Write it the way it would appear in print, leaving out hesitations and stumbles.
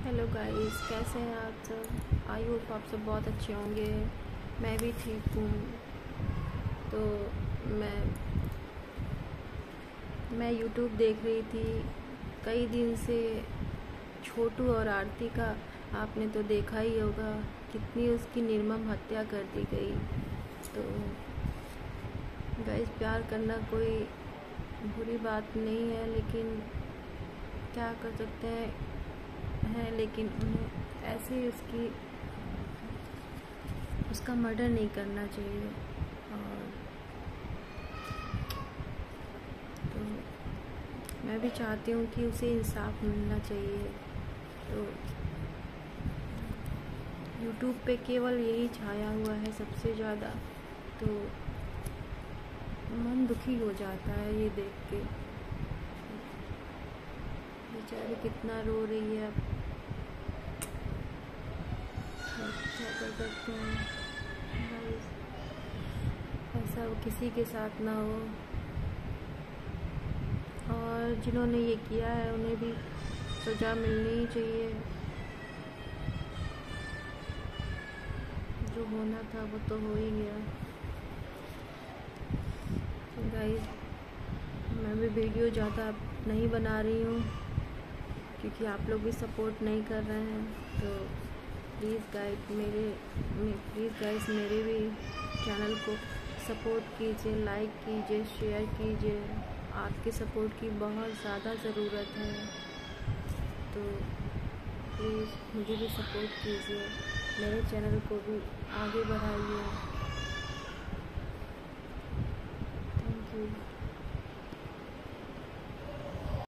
Hello guys, कैसे हैं आप सब। आई होप आप सब बहुत अच्छे होंगे। मैं भी ठीक हूँ। तो मैं यूट्यूब देख रही थी कई दिन से। छोटू और आरती का आपने तो देखा ही होगा, कितनी उसकी निर्मम हत्या कर दी गई। तो गाइस, प्यार करना कोई बुरी बात नहीं है, लेकिन क्या कर सकते हैं, लेकिन उन्हें ऐसे उसका मर्डर नहीं करना चाहिए। और तो मैं भी चाहती हूँ कि उसे इंसाफ मिलना चाहिए। तो यूट्यूब पे केवल यही छाया हुआ है सबसे ज़्यादा, तो मन दुखी हो जाता है ये देख के। बेचारी कितना रो रही है। अब क्या कर सकते हैं, ऐसा किसी के साथ ना हो। और जिन्होंने ये किया है उन्हें भी सज़ा मिलनी ही चाहिए। जो होना था वो तो हो ही गया। तो गाइस, मैं भी वीडियो ज़्यादा नहीं बना रही हूँ क्योंकि आप लोग भी सपोर्ट नहीं कर रहे हैं। तो प्लीज़ गाइस मेरे भी चैनल को सपोर्ट कीजिए, लाइक कीजिए, शेयर कीजिए। आपके सपोर्ट की बहुत ज़्यादा ज़रूरत है। तो प्लीज़ मुझे भी सपोर्ट कीजिए, मेरे चैनल को भी आगे बढ़ाइए। Thank you.